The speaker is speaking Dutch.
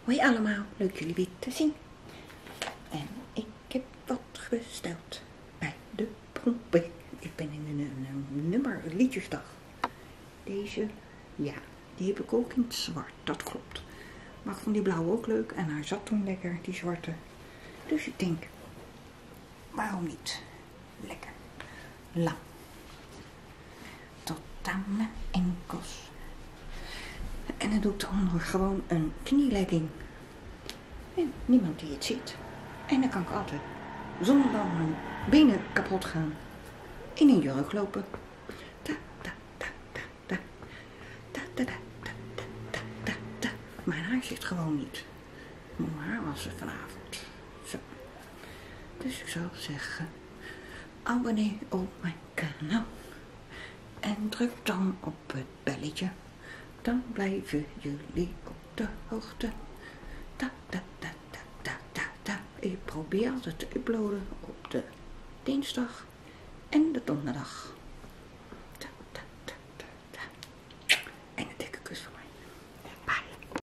Hoi allemaal, leuk jullie weer te zien. En ik heb wat besteld bij de Pompé. Ik ben in een nummer liedjesdag. Deze, ja, die heb ik ook in het zwart, dat klopt. Maar ik vond die blauwe ook leuk en hij zat toen lekker, die zwarte. Dus ik denk, waarom niet? Lekker lang. Tot aan mijn enkels. En dan doe ik eronder gewoon een knielegging. En niemand die het ziet. En dan kan ik altijd, zonder dat mijn benen kapot gaan, in een jurk lopen. Ta, ta, ta, ta, ta. Ta, ta, ta, ta, ta, ta, ta. Mijn haar zit gewoon niet. Mijn haar was er vanavond. Zo. Dus ik zou zeggen, abonneer op mijn kanaal. En druk dan op het belletje. Dan blijven jullie op de hoogte. Ta, ta, ta, ta, ta, ta, ta. Ik probeer altijd te uploaden op de dinsdag en de donderdag.